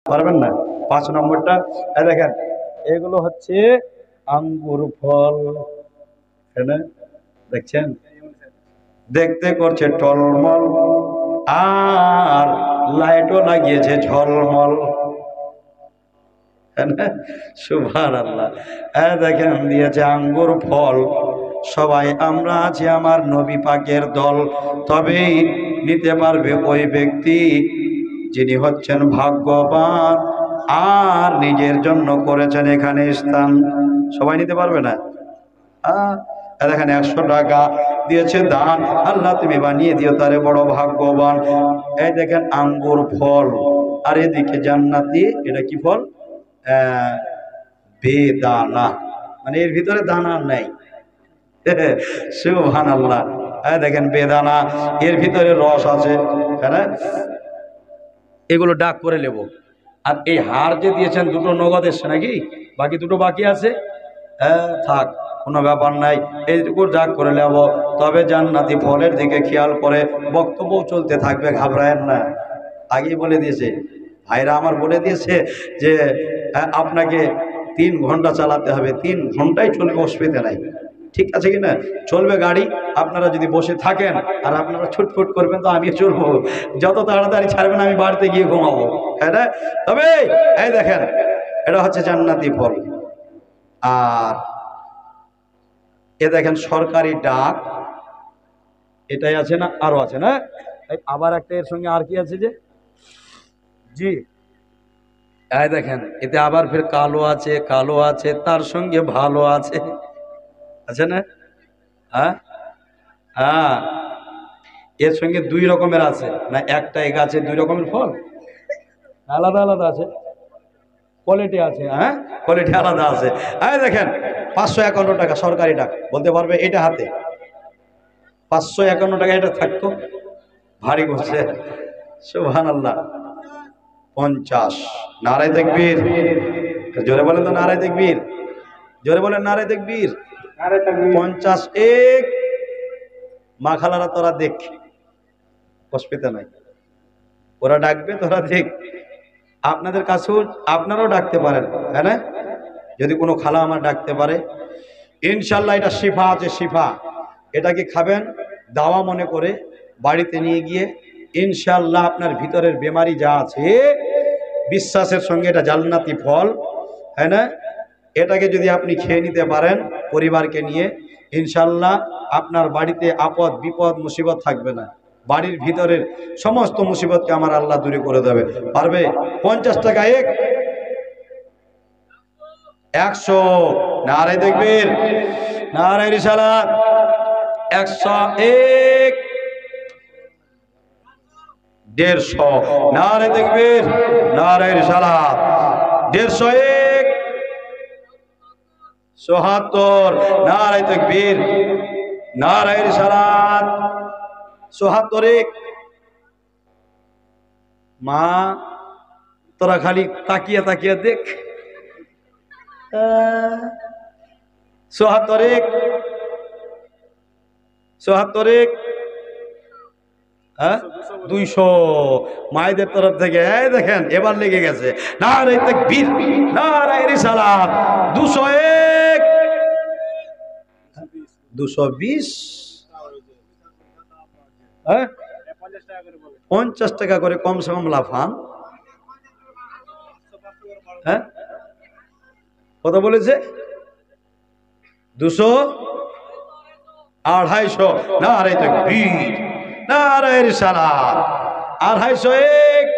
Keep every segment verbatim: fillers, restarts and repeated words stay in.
পারবেন না। পাঁচ নম্বরটা এই দেখেন, এগুলো হচ্ছে আঙ্গুর ফল, হ্যাঁ দেখছেন, দেখতে করছে টলমল, আর লাইটও লাগিয়েছে ঝলমল। সুবহানাল্লাহ। হ্যাঁ দেখেন দিয়েছে আঙ্গুর ফল। সবাই আমরা আছি আমার নবী পাকের দল, তবেই নিতে পারবে ওই ব্যক্তি যিনি হচ্ছেন ভাগ্যবান আর নিজের জন্য করেছেন এখানে স্থান। সবাই নিতে পারবে না। আহ দেখেন একশো টাকা দিয়েছে দান, আল্লাহ তুমি বানিয়ে দিও তারে বড় ভাগ্যবান। এই দেখেন আঙ্গুর ফল, আর এদিকে জান্নাতি, এটা কি ফল? আহ বেদানা, মানে এর ভিতরে দানা নেই। সুবহানাল্লাহ। এই দেখেন বেদানা, এর ভিতরে রস আছে, হ্যাঁ। এগুলো ডাক করে নেব। আর এই হার যে দিয়েছেন দুটো নগদ এসছে নাকি, বাকি দুটো বাকি আছে। হ্যাঁ থাক, কোনো ব্যাপার নাই, এইটুকু ডাক করে নেব। তবে জান্নাতি ফলের দিকে খেয়াল করে বক্তব্য চলতে থাকবে, ঘাবড়ায়েন না। আগেই বলে দিয়েছে ভাইরা আমার, বলে দিয়েছে যে আপনাকে তিন ঘন্টা চালাতে হবে, তিন ঘন্টায় চলবে, অসুবিধা নাই। ঠিক আছে কিনা? চলবে গাড়ি, আপনারা যদি বসে থাকেন আর আপনারা ছুটফুট করবেন তো আমি চলবো, যত তাড়াতাড়ি ছাড়বেন আমি বাড়িতে গিয়ে ঘুমাবো, হ্যাঁ না? তবে এই দেখেন এটা হচ্ছে জান্নাতি ফল। আর এ দেখেন সরকারি ডাক, এটাই আছে না, আরো আছে না? আবার একটা এর সঙ্গে আর কি আছে যে, জি এই দেখেন এতে আবার ফের কালো আছে, কালো আছে, তার সঙ্গে ভালো আছে, আছে না? হ্যাঁ হ্যাঁ, এর সঙ্গে দুই রকমের আছে না, একটা এই গাছে দুই রকমের ফল, আলাদা আলাদা আছে, কোয়ালিটি আছে, হ্যাঁ কোয়ালিটি আলাদা আছে। এই দেখেন পাঁচশো একান্ন টাকা সরকারি ডাক, বলতে পারবে এটা হাতে পাঁচশো একান্ন টাকা, এটা থাকতো ভারী করছে। সুবহানাল্লাহ। পঞ্চাশ, নারায়ে তাকবীর, জোরে বলেন তো নারায়ে তাকবীর, জোরে বলেন নারায়ে তাকবীর। পঞ্চাশ এক, মা খালারা তোরা দেখ, অসুবিধা নাই, ওরা ডাকবে তোরা দেখ। আপনাদের কাছেও আপনারাও ডাকতে পারেন, হ্যাঁ না? যদি কোনো খালা আমার ডাকতে পারে, ইনশাল্লাহ এটা শিফা আছে, শিফা। এটাকে খাবেন দাওয়া মনে করে, বাড়িতে নিয়ে গিয়ে ইনশাল্লাহ আপনার ভিতরের বেমারি যা আছে, বিশ্বাসের সঙ্গে এটা জান্নাতি ফল, হ্যাঁ না? এটাকে যদি আপনি খেয়ে নিতে পারেন পরিবারকে নিয়ে, ইনশাল্লাহ আপনার বাড়িতে আপদ বিপদ মুসিবত থাকবে না, বাড়ির ভিতরের সমস্ত মুসিবতকে আমার আল্লাহ দূরে করে দেবে। পারবে? পঞ্চাশ টাকা এক, একশো, নারায়ে তাকবীর, নারায়ে রিসালাত, একশো এক, দেড়শো, নারায়ে তাকবীর, নারায়ে রিসালাত, দেড়শো এক, চুয়াত্তর, নারায়ে তাকবীর, নারায়ে রিসালাত, চুয়াত্তর এক। মা তোরা খালি তাকিয়ে তাকিয়ে দেখ, চুয়াত্তর এক, চুয়াত্তর এক, হ্যাঁ দুইশো মায়েদের তরফ থেকে। এই দেখেন এবার লেগে গেছে, নারায়ে তাকবীর, নারায়ে রিসালাত, দুশো এক, দুশো বিশ, হ্যাঁ পঞ্চাশ টাকা করে কমসে কম লাফান। হ্যাঁ কত বলেছে? দুশো আড়াইশো, নারায়ে তাকবীর, নারায়ে রিসালাত, আড়াইশো এক।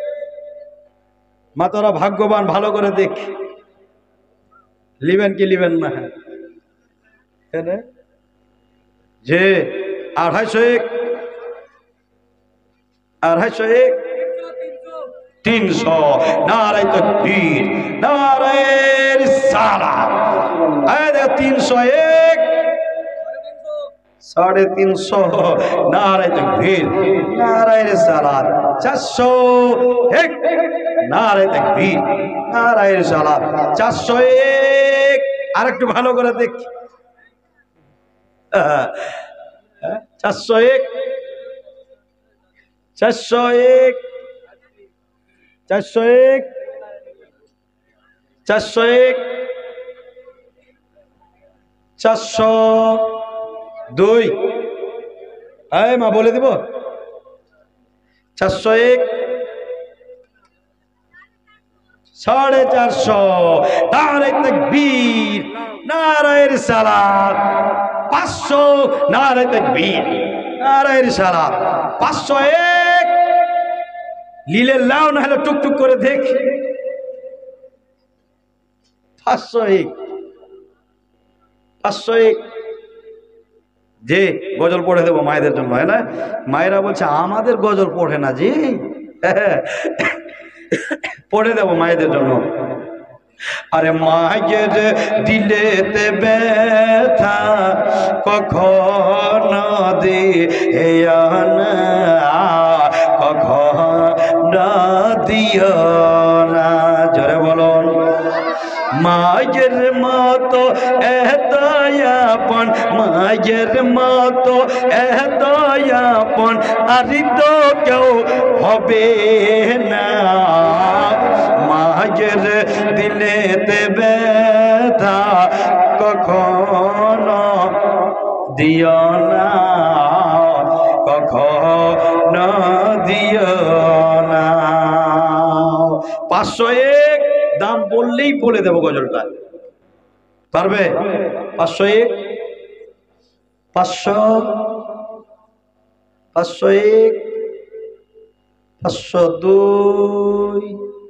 মা তোরা ভাগ্যবান, ভালো করে দেখ, লিবেন কি লিবেন না? যে আড়াইশো এক, আড়াইশো এক, তিনশো, নারায়ে তাকবীর, নারায়ে রিসালাত, তিনশো এক, সাড়ে তিনশো, নারায়ে তাকবীর, নারায়ে রিসালাত, চারশো এক, নারায়ে তাকবীর, নারায়ে রিসালাত, চারশো এক। আর একটু ভালো করে দেখ, চারশো এক, চারশো এক, চারশো এক, চারশো এক, চারশো দুই, এই মা বলে দিব, চারশো এক, সাড়ে চারশো, নারে তাকবীর, নারে রিসালাত, পাঁচশো, নারে তাকবীর, নারে রিসালাত, পাঁচশো এক, লিলে লাও না হলে টুকটুক করে দেখ, পাঁচশো এক, পাঁচশো এক, যে গজল পড়ে দেবো মায়েদের জন্য, হয় না? মায়েরা বলছে আমাদের গজল পড়ে না জি, পড়ে দেবো মায়েদের জন্য। আরে মায়ের দিলেতে ব্যথা কখন দিও না, কখন দিও না, জোরে বলুন। মায়ের মতো এত আপন, মায়ের মতো এত আপন আর তো কেউ হবে না। মায়ের দিলেতে ব্যথা কখনো দিও না, কখনো দিও না। পাঁচশো এক দাম বললেই বলে দেবো গজলটা, পারবে? পাঁচশো এক, পাঁচশো, পাঁচশো এক, পাঁচশো দুই,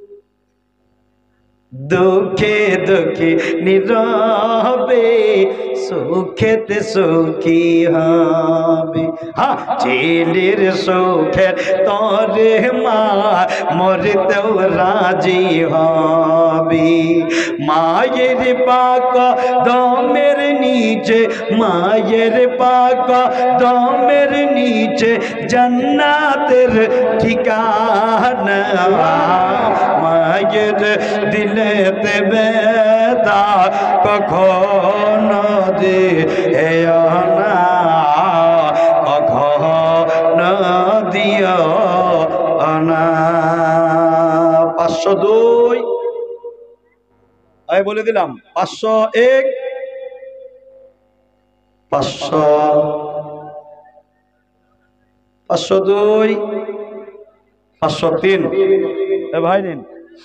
দুঃখে দুঃখে নীরবে সুখেতে সুখী হবে। হ্যাঁ, ছেলের সুখের তরে মা মরতেও রাজি হবে। মায়ের পাক দমের নিচে, মায়ের পাক দমের নিচে জান্নাতের ঠিকানা। মায়ের দিলেতে ব্যথা কখনো দিও না, কখনো দিও না। পাঁচশো দুই, আমি বলে দিলাম। পাঁচশো এক, পাঁচশো, পাঁচশো দুই, পাঁচশো তিন, এ ভাই নিন।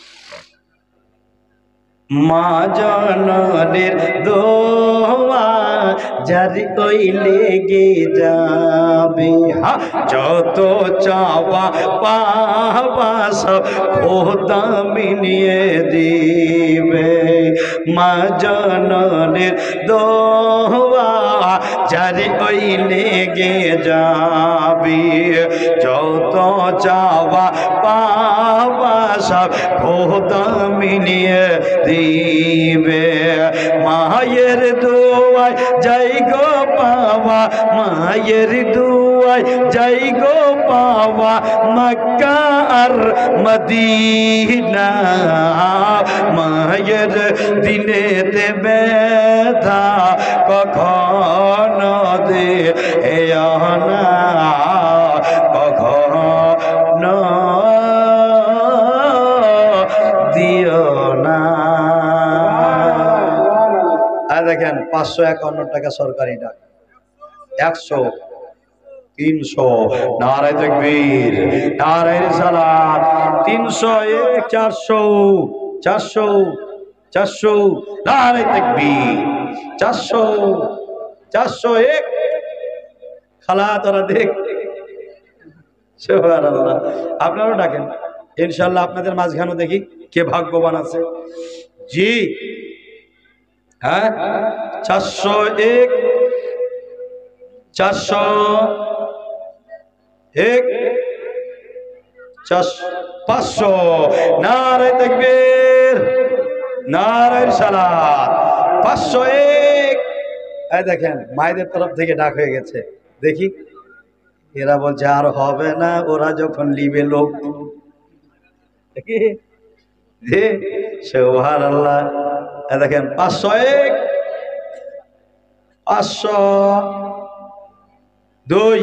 মা জননীর দোয়া জারি ওই লেগে যাবে। হ্যাঁ, যত চাওয়া পাওয়া সব খোদা মিলিয়ে দিবে। মা জননীর দোয়া জারি ওই লেগে যাবে। যত চাওয়া পাওয়া সব খোদা মিলিয়ে দিবে। মায়ের দোয়ায় যাই গো পাওয়া, মায়ের দোয়ায় যাই গো পাওয়া মক্কা আর মদিনা। মায়ের দিলেতে ব্যথা কখনো দিও না, কখনো দিও না। আর দেখেন পাঁচশো একান্ন টাকা সরকারি ডাক, একশো, তিনশো, নারায়ে তাকবীর, নারায়ে রিসালাত, তিনশো এক, চারশো, চারশো, চারশো, নারায়ে তাকবীর, চারশো, চারশো এক। খালা তোরা দেখ, সুবহানাল্লাহ। আপনারাও ডাকেন ইনশাআল্লাহ, আপনাদের মাঝখানে দেখি কে ভাগ্যবান আছে। জি হ্যাঁ, চারশো এক, চারশো এক, চারশো, পাঁচশো, নারায়ে তাকবীর, নারায়ে রিসালাত, পাঁচশো এক। এই দেখেন মায়েদের তরফ থেকে ডাক হয়ে গেছে। দেখি এরা বলছে আর হবে না, ওরা যখন লিবে লোক। দেখি যে সুবহানাল্লাহ। দেখেন পাঁচশো এক, পাঁচশো দুই,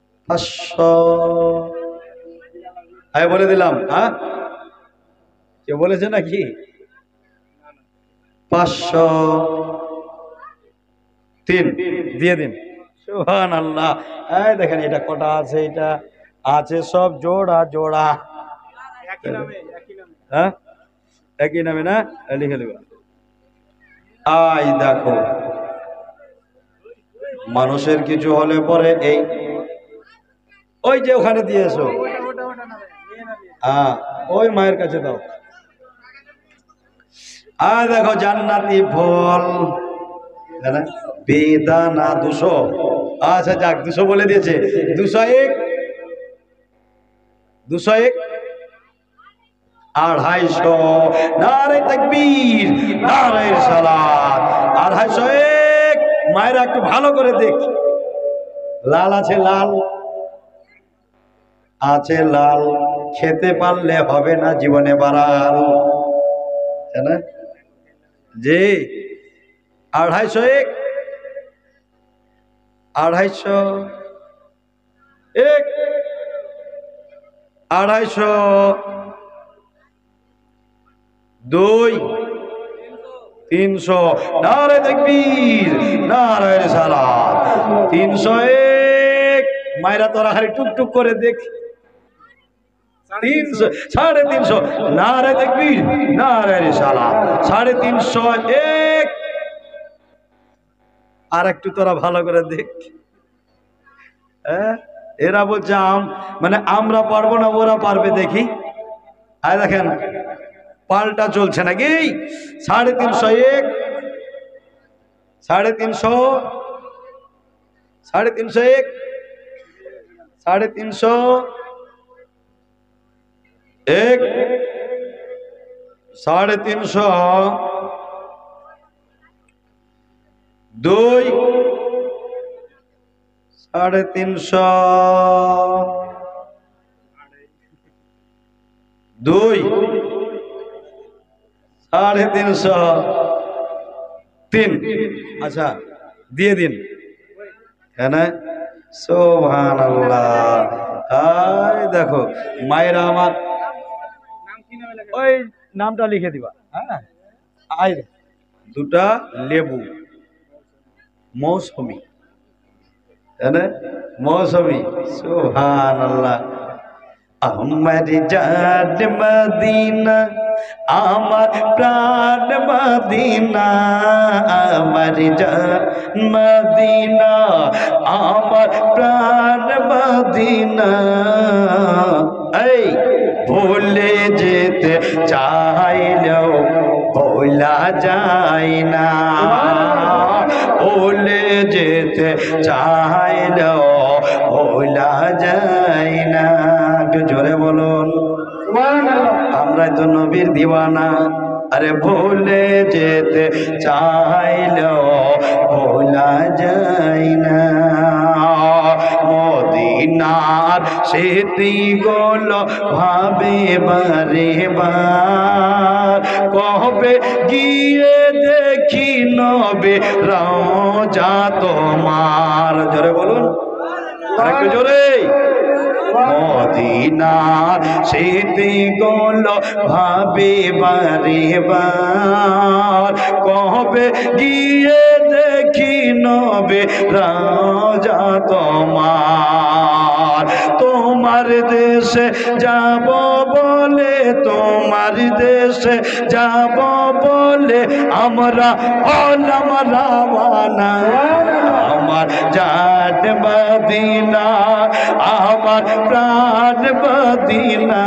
পাঁচশো, আমি বলে দিলাম। হ্যাঁ, কে বলেছে নাকি? পাঁচশো তিন দিয়ে দিন। সুবহানাল্লাহ। এই দেখেন এটা কটা আছে, এটা আছে সব জোড়া জোড়া, হ্যাঁ একই নামে না, লিখে দেব। আই দেখো মানুষের কিছু হলে পরে এই ওই যে ওখানে দিয়েছো, হ্যাঁ ওই মায়ের কাছে দাও। আর দেখো জান্নাতি ফল বেদানা দুশো, আচ্ছা যাক দুশো বলে দিয়েছে। দুশো এক, দুশো এক, আড়াইশো, নারে তাকবীর, নারে সালাত, আড়াইশো এক। মায়েরা একটু ভালো করে দেখ, লাল আছে, লাল আছে, লাল খেতে পারলে হবে না জীবনে বাড়াল, তাই না? জি আড়াইশো এক, আড়াইশো এক, আড়াইশো দুই, তিনশো, নারে তাকবীর, নারে সালাত, তিনশো এক। মায়েরা তোরা খালি টুকটুক করে দেখ, তিনশো, সাড়ে তিনশো, নারে তাকবীর, নারে সালাত, সাড়ে তিনশো এক। আর একটু তোরা ভালো করে দেখ, এরা বলছে আম মানে আমরা পারবো না, ওরা পারবে, দেখি। আর দেখেন পাল্টা চলছে নাকি? সাড়ে তিনশো এক, সাড়ে তিনশো, সাড়ে তিনশো এক, সাড়ে তিনশো এক, সাড়ে তিনশো দুই, সাড়ে তিনশো দুই, সাড়ে তিনশো তিন। আচ্ছা দিয়ে দিন, হ্যাঁ না? সুবহানাল্লাহ। এই দেখো মায়েরা আমার ওই নামটা লিখে দিবা, হ্যাঁ। আই দুটা লেবু মৌসুমি, তাই না? মৌসুমি। সুবহানাল্লাহ। আমার জান মদিনা, আমার প্রাণ মদিনা, আমার জান মদিনা, আমার প্রাণ মদিনা। এই ভুলে যেতে চাইলেও ভোলা যায় না, ভুলে যেতে চাইলেও ভোলা যায় না। একটু জোরে বলুন, আমরা তো নবীর দিওয়ানা। আরে ভুলে যেতে চাইলেও ভোলা যায় না। মদিনার স্মৃতিগুলো ভাবে বারে বার, কবে গিয়ে দেখি নবে রওজা তোমার। জোরে বলুন, আরেকটু জোরে। মদিনার স্মৃতিগুলো ভাবে বারে বার, কবে গিয়ে দেখি নবে রওজা তোমার। তোমার দেশে যাব বলে, তোমার দেশে যাব বলে আমরা হলাম রাওয়ানা। আমার জান মদিনা, আমার প্রাণ মদিনা,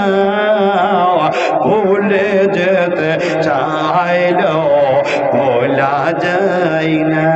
ভুলে যেতে চাইলেও ভোলা যায় না।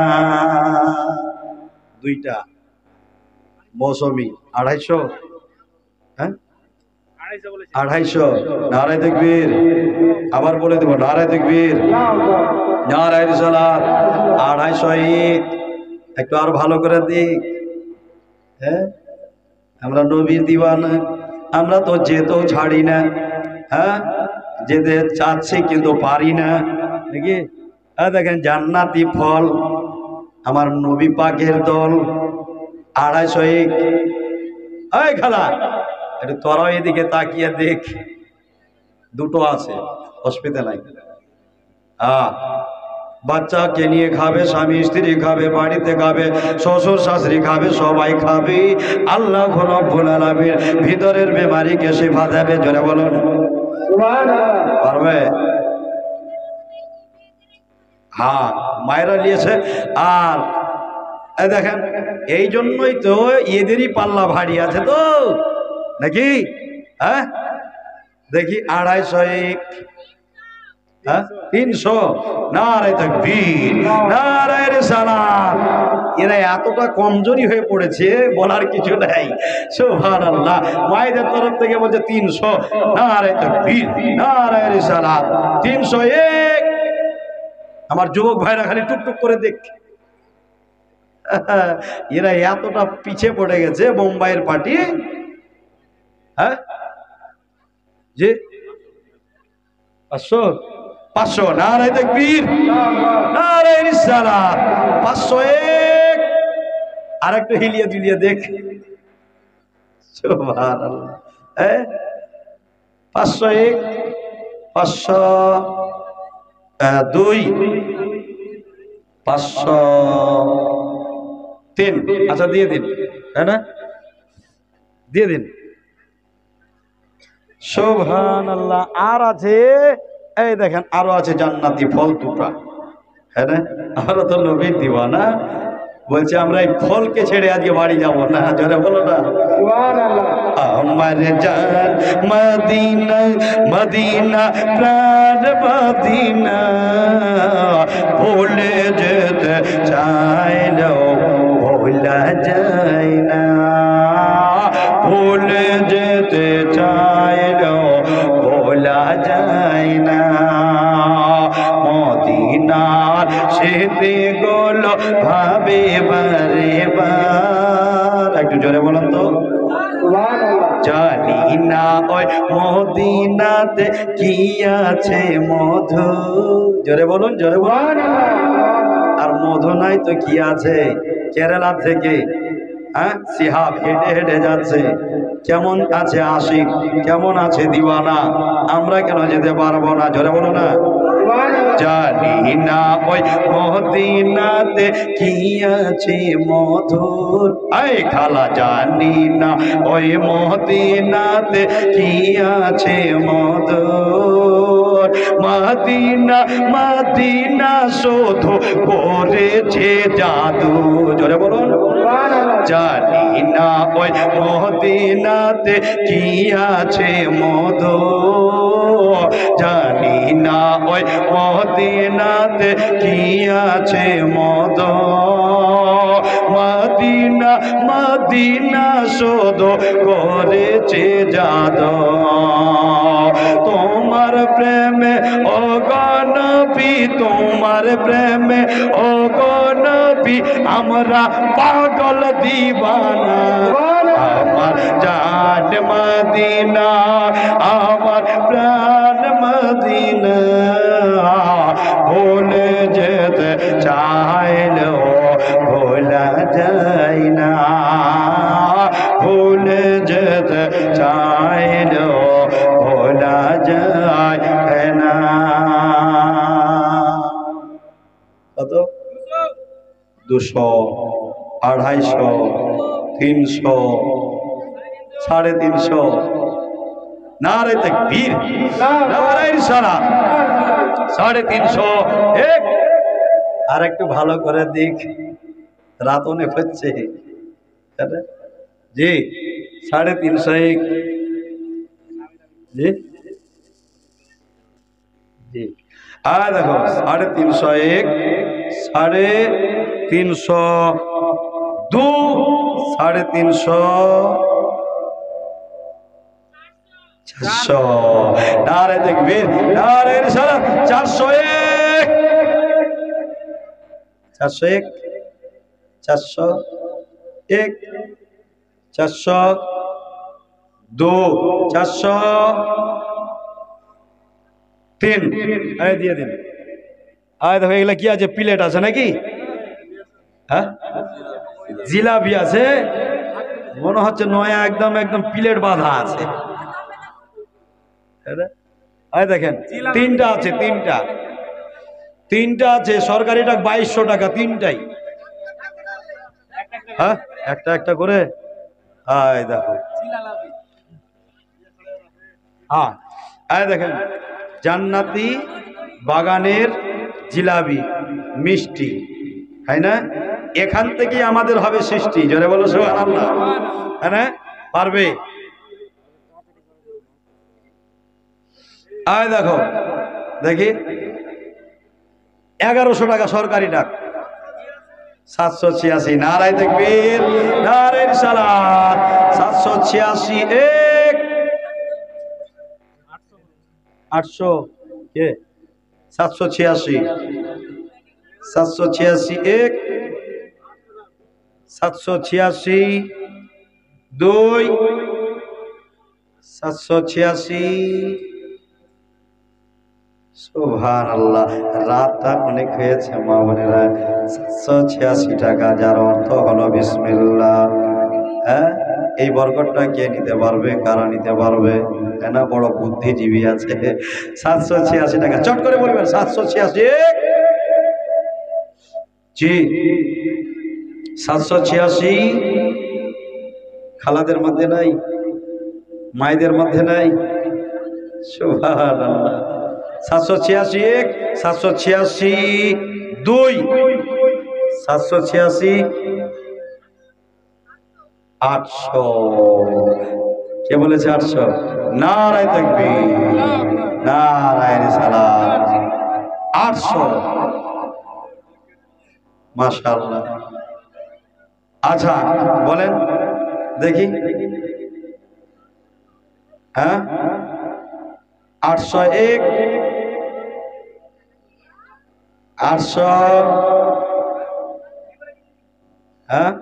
দুইটা মৌসুমি আড়াইশো, হ্যাঁ আড়াইশো। নারায়ে তাকবীর, আবার বলে দেবো নারায়ে তাকবীর, নারায়ে রিসালাত। আড়াইশো ঈদ। একটু আর ভালো করে দিক, হ্যাঁ আমরা নবীর দিওয়ানা, আমরা তো যেতেও ছাড়ি না, হ্যাঁ যেতে চাচ্ছি কিন্তু পারি না নাকি? হ্যাঁ দেখেন জান্নাতি ফল, আমার নবী পাকের দল, আড়াইশো এক। এই খালা একটু তোরাও এদিকে তাকিয়ে দেখ, দুটো আছে, অসুবিধা নাই। হ্যাঁ, বাচ্চাকে নিয়ে খাবে, স্বামী স্ত্রী খাবে, বাড়িতে খাবে, শ্বশুর শাশুড়ি খাবে, সবাই খাবে। আল্লাহ রব্বুল আলামিন ভিতরের বেমারিকে শিফা দেবে। জোরে বলুন পারবে? হ্যাঁ, মায়েরা নিয়েছে। আর এই দেখেন, এই জন্যই তো এদেরই পাল্লা ভারী আছে তো নাকি? হ্যাঁ, দেখি আড়াইশো এক, হ্যাঁ তিনশো, নারায়ে তাকবীর, নারায়ে রিসালাত। এরা এতটা কমজোরি হয়ে পড়েছে বলার কিছু নাই। সুবহানাল্লাহ। মায়েদের তরফ থেকে বলছে তিনশো, নারায়ে তাকবীর, নারায়ে রিসালাত। তিনশো এক। আমার যুবক ভাইরা খালি টুকটুক করে দেখ, এরা এতটা পিছে পড়ে গেছে বোম্বাইয়ের পার্টি। হ্যাঁ জি, পাঁচশো, পাঁচশো, নারায়ে তাকবীর, নারায়ে রিসালাত। পাঁচশো এক। আর একটু হিলিয়ে দিলিয়ে দেখ। সুবহানাল্লাহ। হ্যাঁ, পাঁচশো এক, পাঁচশো দুই, পাঁচশো তিন। আচ্ছা দিয়ে দিন, তাই না? দিয়ে দিন। সুবহানাল্লাহ। আর আছে, এই দেখেন আরো আছে জান্নাতি ফল দুটা। হ্যাঁ না, আরো তো নবীর দিওয়ানা। বলছে আমরা এই ফলকে ছেড়ে আজকে বাড়ি যাব না। জোরে বলো না সুবহানাল্লাহ। আমার জান মদিনা, মদিনা প্রাণ মদিনা, ভুলে যেতে চাইলেও ভোলা যায় না, ভুলে যেতে চাইলেও ভোলা যায় না। মদিনার সেতে গুলো ভাবে বারে বার। একটু জোরে বলুন তো। জানি না ওই মদিনাতে কি আছে মধু। জোরে বলুন, জোরে বলুন। আর মধু নাই তো কি আছে? কেরালা থেকে হ্যাঁ সিহাব হেঁটে হেঁটে যাচ্ছে। কেমন আছে আশিক, কেমন আছে দিওয়ানা, আমরা কেন যেতে পারবো না? জোরে বলো না। জানি না ওই মদিনাতে কি আছে মধুর। আই খালা, জানি না ওই মদিনাতে কি আছে মধুর। মদিনা, মদিনা শুধু করেছে জাদু। জোরে বলুন। জানি না ওই মদিনাতে কি আছে মধু, জানি না ওই মদিনাতে কি আছে মধু। মদিনা, মদিনা শুধু করেছে জাদু। তোমার প্রেমে ও গো নবী, তোমার প্রেমে ও গো নবী, আমরা পাগল দিওয়ানা। আমার জান মদিনা, আমার প্রাণ মদিনা, ভুলে যেতে চাইলেও ভোলা যায় না, ভুলে যেতে চাইলেও ভোলা যায় না। কত? দুশো, আড়াইশো, তিনশো, সাড়ে তিনশো। নারে তাকবীর, নারে রিসালাত। সাড়ে তিনশো এক। আর একটু ভালো করে দেখ, রাত অনেক হচ্ছে। জি, সাড়ে তিনশো এক। জি জি, আর দেখো সাড়ে তিনশো এক, সাড়ে তিনশো দু, সাড়ে তিনশো চারশো। নারে তাকবীর, নারে রিসালাত। চারশো এক, চারশো এক, চারশো এক, চারশো দু, চারশো তিন। এই দিয়ে দিন। আয় দেখো এগুলা কি আছে? প্লেট আছে নাকি? হ্যাঁ, জিলাপি আছে মনে হচ্ছে, নয়া একদম একদম প্লেট বাঁধা আছে। এই দেখেন তিনটা আছে, তিনটা তিনটা আছে সরকারিটা বাইশশো টাকা তিনটাই। হ্যাঁ একটা একটা করে এই দেখো, হ্যাঁ এই দেখেন জান্নাতি বাগানের জিলাপি মিষ্টি, তাই না? এখান থেকে আমাদের হবে সৃষ্টি। জোরে বলো সুবহানাল্লাহ। হ্যাঁ পারবে? আয় দেখো দেখি এগারোশো টাকা সরকারি ডাক, সাতশো ছিয়াশি। নারায় তাকবীর, নারায়ে রিসালাত। সাতশো ছিয়াশি এক, আটশো কে সাতশো ছিয়াশি, সাতশো ছিয়াশি এক, সাতশো ছিয়াশি দুই, সাতশো ছিয়াশি। সুবহানাল্লাহ, রাতটা অনেক হয়েছে মা বোনেরা। সাতশো ছিয়াশি টাকা, যার অর্থ হলো বিসমিল্লাহ। হ্যাঁ এই বরকতটা কে নিতে পারবে? কারা নিতে পারবে? না বড় বুদ্ধিজীবী আছে। সাতশো ছিয়াশি টাকা চট করে বলবেন। সাতশো ছিয়াশি জি, সাতশো ছিয়াশি। খালাদের মধ্যে নাই, মায়েদের মধ্যে নাই? সুবহানাল্লাহ। সাতশো ছিয়াশি এক, সাতশো ছিয়াশি দুই, সাতশো ছিয়াশি আটশো। কে বলেছে আটশো? নারায়ে তাকবীর, নারায়ে রিসালাত। আটশো, মাশাআল্লাহ। আচ্ছা বলেন দেখি, হ্যাঁ আটশো এক, আটশো, হ্যাঁ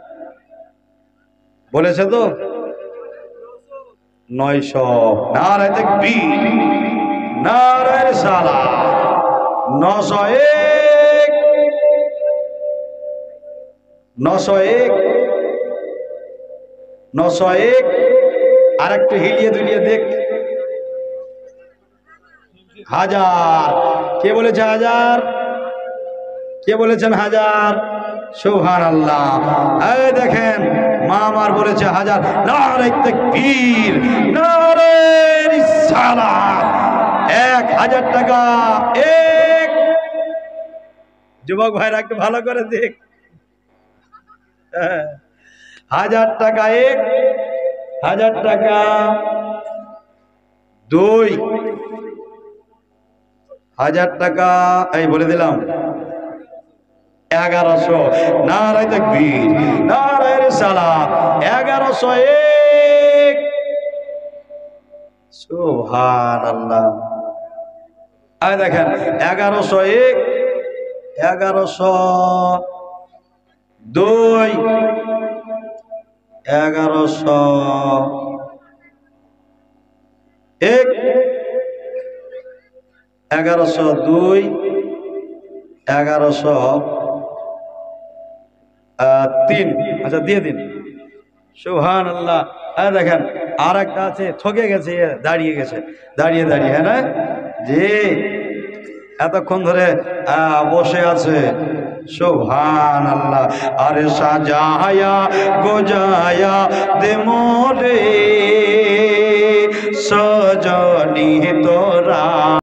বলেছে তো নয়শো। নারায়ে তাকবীর, নারায়ে রিসালাত। নশো এক, নশো এক, নশো এক। আর একটু হিলিয়ে দুলিয়ে দেখ। হাজার। কে বলেছে হাজার? কে বলেছেন হাজার? সুবহানাল্লাহ। এই দেখেন মা আমার বলেছে হাজার। নারায়ে তাকবীর, নারায়ে রিসালাত। এক হাজার টাকা এক। যুবক ভাইরা একটু ভালো করে দেখ। হাজার টাকা এক, হাজার টাকা দুই, হাজার টাকা এই বলে দিলাম এগারোশো। নারায়ে তাকবীর, নারায়ে রিসালাত। এগারোশো এক। সুবহানাল্লাহ। এই দেখেন এগারোশো এক, এগারোশো দুই, এগারোশো এক, এগারোশো দুই, এগারোশো তিন। আচ্ছা দিয়ে দিন। সুবহানাল্লাহ। হ্যাঁ দেখেন আর একটা আছে, ঠকে গেছে, দাঁড়িয়ে গেছে, দাঁড়িয়ে দাঁড়িয়ে। হ্যাঁ না জি, এতক্ষণ ধরে বসে আছে। সুবহানাল্লাহ। আরে সাজায়া গোজায়া দে মোরে সজনী তোরা।